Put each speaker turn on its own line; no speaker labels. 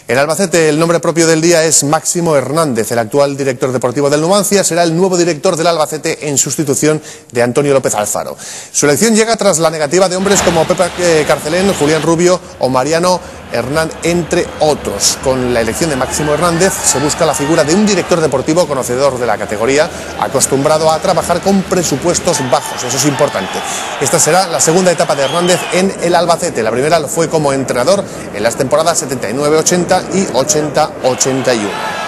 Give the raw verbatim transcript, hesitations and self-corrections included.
En Albacete el nombre propio del día es Máximo Hernández. El actual director deportivo del Numancia será el nuevo director del Albacete en sustitución de Antonio López Alfaro. Su elección llega tras la negativa de hombres como Pepe Carcelén, Julián Rubio o Mariano Hernán, entre otros. Con la elección de Máximo Hernández se busca la figura de un director deportivo conocedor de la categoría, acostumbrado a trabajar con presupuestos bajos. Eso es importante. Esta será la segunda etapa de Hernández en el Albacete. La primera fue como entrenador en las temporadas setenta y nueve ochenta y ochenta ochenta y uno.